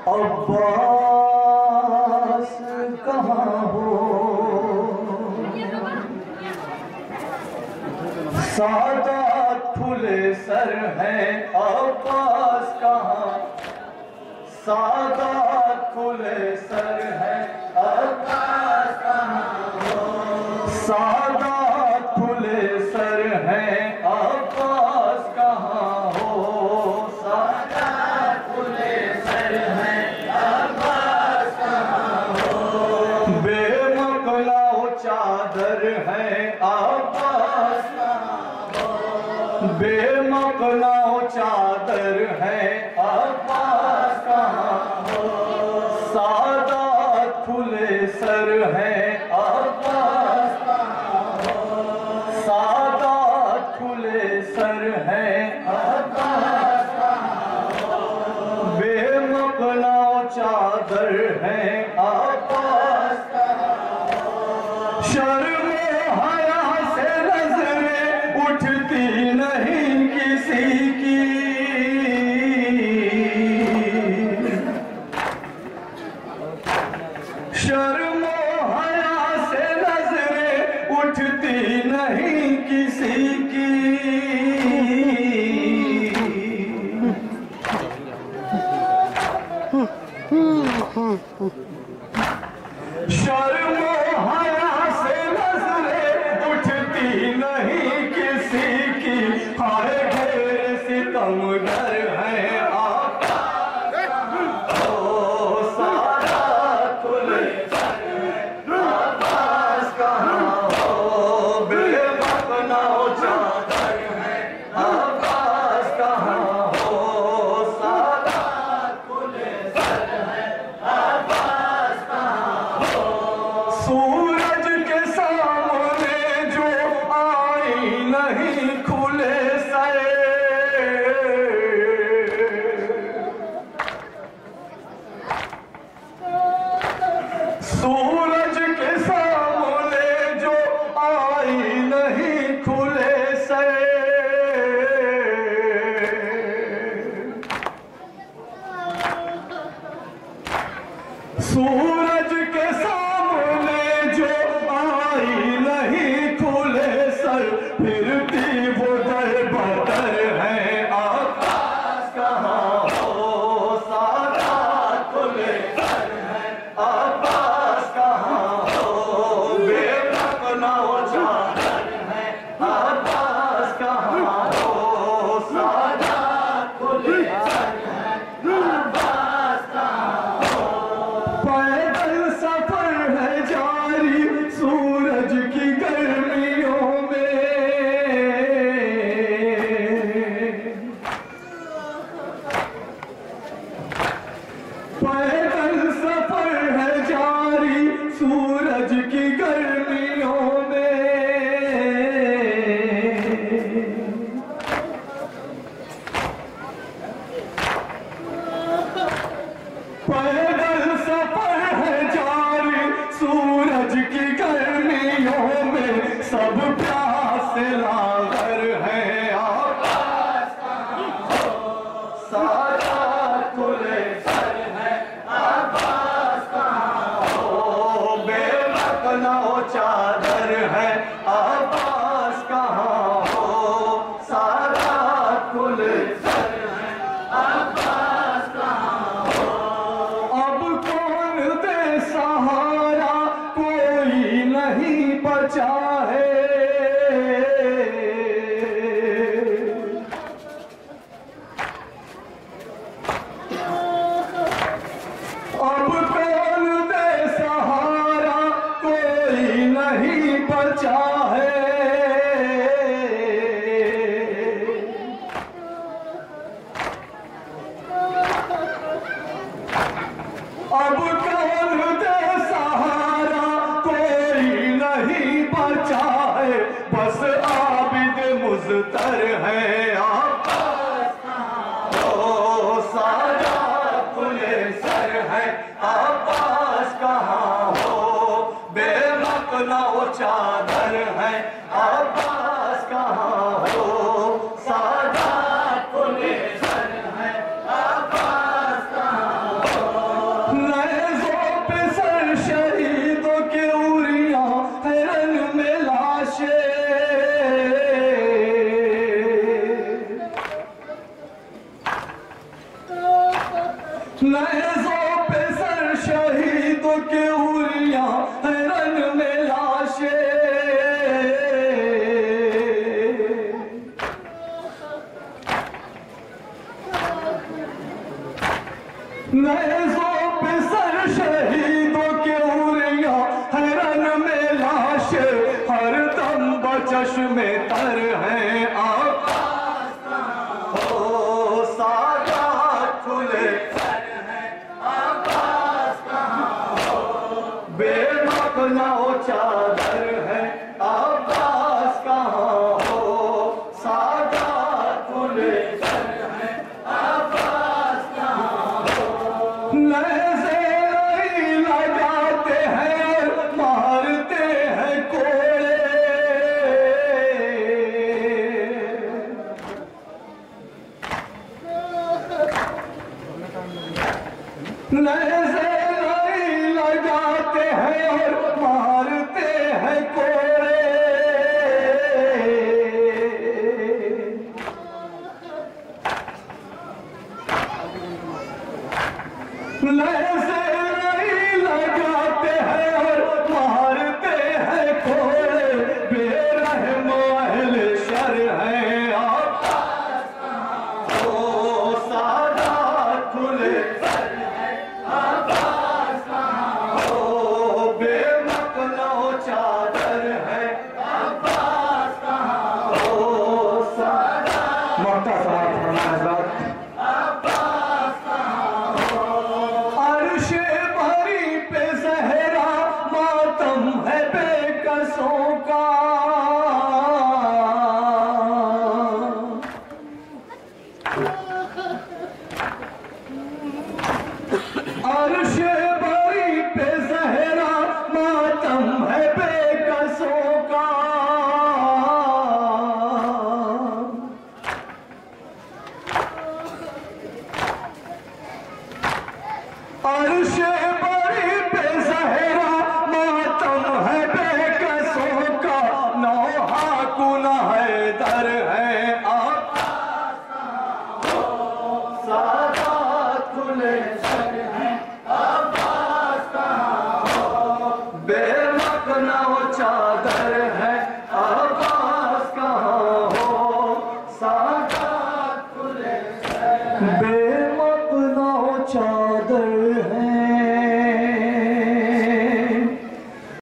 अब्बास कहाँ हो, सादात खुले सर हैं, अब्बास कहाँ, सादात खुले सर हैं, अब्बास कहाँ हो, सादात खुले सर हैं, अब्बास कहाँ हो, सादात खुले सर हैं, अब्बास कहाँ हो, बेमकलाओ चादर है, अब्बास बेमकलाओ चादर है, अब्बास कहाँ हो, सादात खुले सर है, अब्बास कहाँ हो, सादात खुले सर है, अब्बास कहाँ हो, बेमकलाओ चादर है, अब्बास कहाँ हो, शर्म हया से नजरें उठती नहीं किसी की, शर्म हया से नजरें उठती नहीं किसी की, शर्म हया से नजरें उठती नहीं किसी की, हाय घेर सितमगर है, अब्बास कहाँ हो, सादात खुले सर है, अब्बास कहाँ हो, बेमकलाओ चादर है, अब्बास कहाँ हो, सादात खुले सर है, अब्बास कहाँ हो, सूरज के सामने जो आई नहीं खुले सर, सूरज के सामने जो आई नहीं खुले सर, सूरज के सामने जो आई नहीं खुले सर, फिरती वो दर बदर है, अब्बास कहाँ हो, सादात खुले सर है, अब्बास कहाँ हो, बेमकलाओ चादर है, अब्बास कहाँ हो, सादात खुले सर है, अब्बास कहाँ हो, पैदल सफर है जारी सूरज की गर्मियों में, पैदल सफर है जारी सूरज की गर्मियों में, पैदल सफर है जारी सूरज की गर्मियों में, सब प्यास लागर है, अब्बास कहाँ हो, सादात खुले सर है, अब्बास कहाँ हो, बेमकलाओ चादर है, अब्बास कहाँ हो, सादात खुले सर है, अब्बास कहाँ हो, अब कौन दे सहारा, कोई नहीं बचा है, अब कौन दे सहारा, कोई नहीं बचा है, अब कौन दे सहारा, कोई नहीं बचा है, बस आबिद मुज़तर है, अब्बास कहाँ हो, सादात खुले सर है, अब्बास कहाँ हो, बेमकलाओ चादर है, अब्बास कहाँ हो, सादात खुले सर है, अब्बास कहाँ हो। नेज़ों पे सर शहीदों के उरियां है रन में लाशें, नेज़ों पे सर शहीदों के उरियां है रन में लाशें, हर दम बचश्मे तर है आकाश कहाँ हो, सादात खुले सर है आकाश कहाँ हो, बेमकना चादर है आकाश कहाँ हो, सादात खुले सर है आकाश कहाँ हो, नेज़े नहीं लगाते हैं और मारते हैं कोड़े, नेज़े नहीं लगाते हैं और मारते हैं कोड़े, नेज़े नहीं लगाते हैं और मारते हैं कोड़े, बेरहम अहले शर है आकाश कहाँ हो, सादात खुले सर है आकाश कहाँ हो, बेमकना चादर है आकाश कहाँ हो, सादात मोहता समाप्त होना हज़रात। अर्शे भरी पे सहरा मातम है बेकसों का, अर्शे भरी पे सहरा मातम है बेकसों का, अर्शे बड़ी बेज़हरा मातम है बेकसों का, नौहा कुना है दर है आकाश कहाँ हो, सादात खुले सर है आकाश कहाँ हो, बेमकना चादर है आकाश कहाँ हो, सादात खुले सर है, बेमकना चादर है